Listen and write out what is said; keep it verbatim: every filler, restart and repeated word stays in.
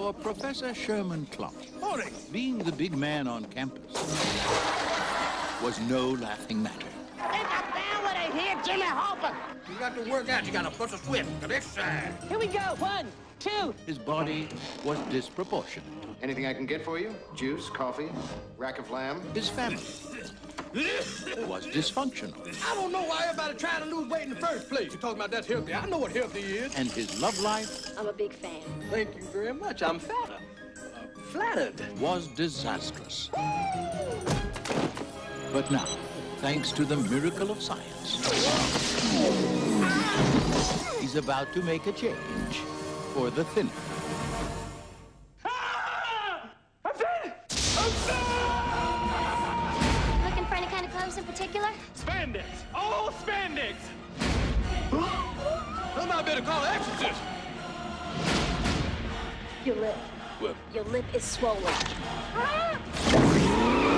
For Professor Šърман Klømp, Morning. being the big man on campus was no laughing matter. They got down with a hit, Jimmy Hopper. You got to work out. You got to push a swift. Got to exercise. Here we go. One, two. His body was disproportionate. Anything I can get for you? Juice, coffee, rack of lamb? His family was dysfunctional. I don't know why everybody trying to lose weight in the first place. You're talking about that's healthy. I know what healthy is. And his love life I'm a big fan. Thank you very much. I'm flattered. Uh, flattered. was disastrous. But now, thanks to the miracle of science, he's about to make a change for the thinner. Looking for any kind of clothes in particular? Spandex! All spandex! Somebody better call an exorcist. Your lip. What? Your lip is swollen.